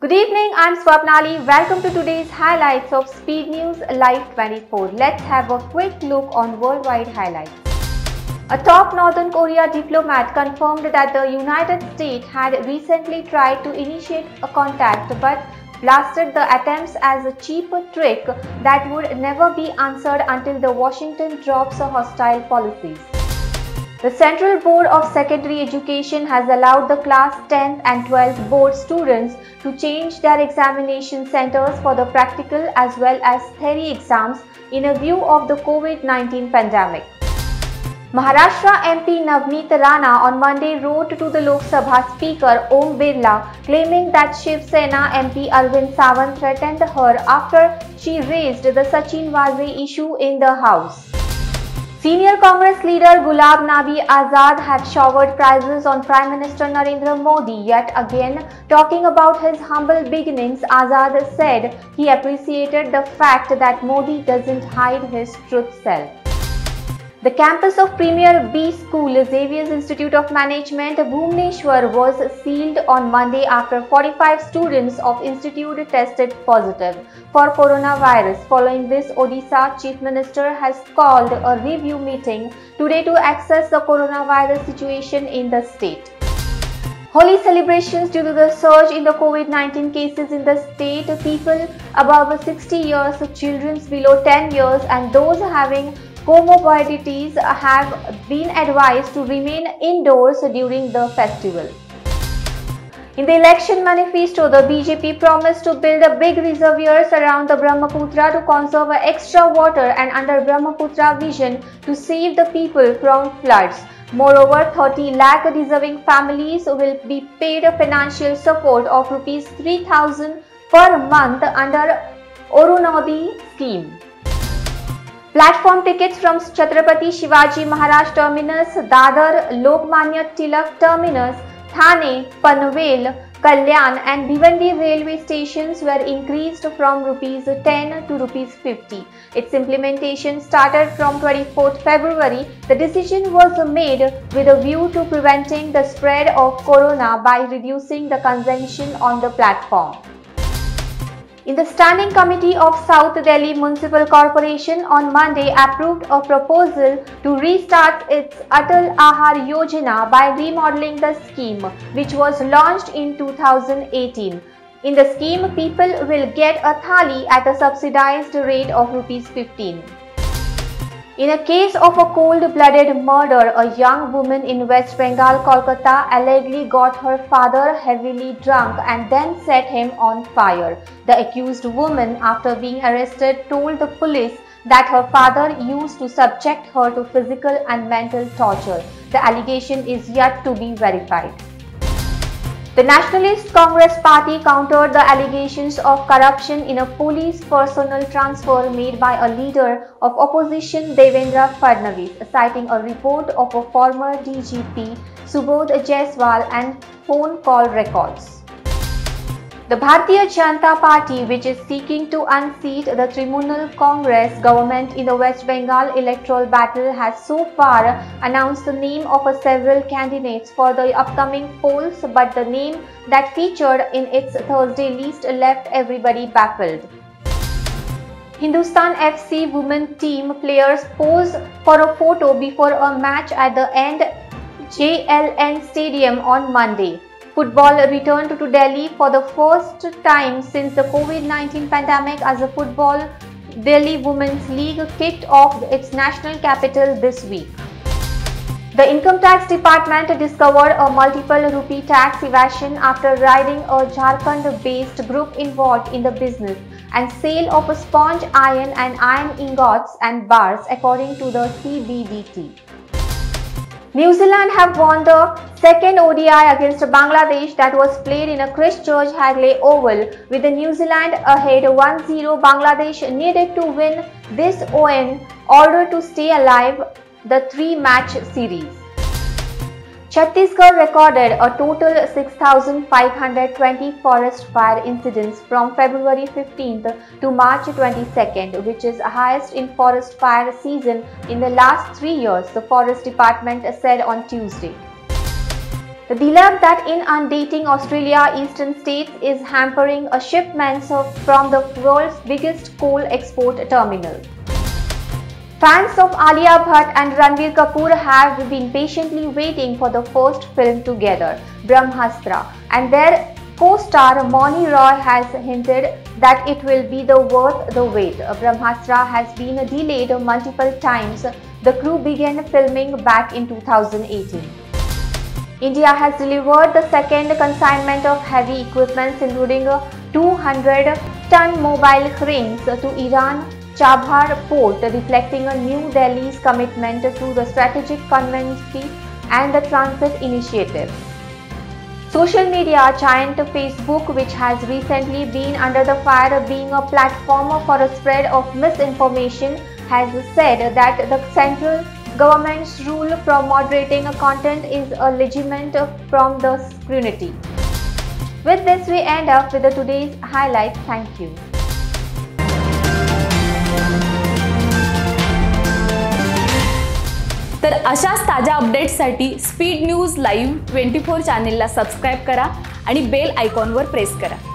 Good evening, I'm Swapnali. Welcome to today's highlights of Speed News Live 24. Let's have a quick look on worldwide highlights. A top Northern Korea diplomat confirmed that the United States had recently tried to initiate a contact but blasted the attempts as a cheap trick that would never be answered until the Washington drops hostile policies. The Central Board of Secondary Education has allowed the class 10th and 12th board students to change their examination centers for the practical as well as theory exams in a view of the COVID-19 pandemic. Maharashtra MP Navneet Rana on Monday wrote to the Lok Sabha Speaker Om Birla claiming that Shiv Sena MP Arvind Sawant threatened her after she raised the Sachin Waze issue in the House. Senior Congress leader Gulab Nabi Azad had showered praises on Prime Minister Narendra Modi. Yet again, talking about his humble beginnings, Azad said he appreciated the fact that Modi doesn't hide his truth self. The campus of Premier B School, Xavier's Institute of Management, Bhubaneswar was sealed on Monday after 45 students of institute tested positive for coronavirus. Following this, Odisha Chief Minister has called a review meeting today to assess the coronavirus situation in the state. Holi celebrations due to the surge in the COVID-19 cases in the state. People above 60 years, children below 10 years and those having comorbidities have been advised to remain indoors during the festival. In the election manifesto, the BJP promised to build a big reservoirs around the Brahmaputra to conserve extra water and under Brahmaputra vision to save the people from floods. Moreover, 30 lakh deserving families will be paid a financial support of Rs 3,000 per month under Arunodai scheme. Platform tickets from Chhatrapati Shivaji Maharaj Terminus, Dadar, Lokmanya Tilak Terminus, Thane, Panvel, Kalyan and Bhiwandi railway stations were increased from Rs 10 to Rs 50. Its implementation started from 24th February. The decision was made with a view to preventing the spread of corona by reducing the congestion on the platform. In the Standing Committee of South Delhi Municipal Corporation on Monday approved a proposal to restart its Atal Ahar Yojana by remodeling the scheme, which was launched in 2018. In the scheme, people will get a thali at a subsidized rate of Rs 15. In a case of a cold-blooded murder, a young woman in West Bengal, Kolkata, allegedly got her father heavily drunk and then set him on fire. The accused woman, after being arrested, told the police that her father used to subject her to physical and mental torture. The allegation is yet to be verified. The Nationalist Congress Party countered the allegations of corruption in a police personnel transfer made by a leader of opposition Devendra Fadnavis, citing a report of a former DGP Subodh Jaiswal and phone call records. The Bharatiya Janata Party, which is seeking to unseat the Trinamool Congress government in the West Bengal electoral battle, has so far announced the name of several candidates for the upcoming polls, but the name that featured in its Thursday list left everybody baffled. Hindustan FC women team players posed for a photo before a match at the End JLN Stadium on Monday. Football returned to Delhi for the first time since the COVID-19 pandemic as the Football Delhi Women's League kicked off its national capital this week. The Income Tax Department discovered a multiple rupee tax evasion after raiding a Jharkhand-based group involved in the business and sale of sponge iron and iron ingots and bars, according to the CBDT. New Zealand have won the second ODI against Bangladesh that was played in a Christchurch Hagley Oval. With New Zealand ahead 1-0, Bangladesh needed to win this in order to stay alive the three-match series. Chhattisgarh recorded a total 6,520 forest fire incidents from February 15th to March 22nd, which is highest in forest fire season in the last 3 years, the Forest Department said on Tuesday. The delay that inundating Australia eastern states is hampering a shipment from the world's biggest coal export terminal. Fans of Alia Bhatt and Ranbir Kapoor have been patiently waiting for the first film together, Brahmastra, and their co-star Moni Roy has hinted that it will be worth the wait. Brahmastra has been delayed multiple times. The crew began filming back in 2018. India has delivered the second consignment of heavy equipment, including 200-ton mobile cranes to Iran Chabhar port, reflecting New Delhi's commitment to the strategic connectivity and the transit initiative. Social media giant Facebook, which has recently been under the fire being a platform for a spread of misinformation, has said that the central government's rule for moderating content is legitimate from the scrutiny. With this, we end up with today's highlights. Thank you. तर अशाच ताज्या अपडेट्ससाठी speed news live 24 चॅनेलला subscribe करा आणि bell आयकॉनवर press करा.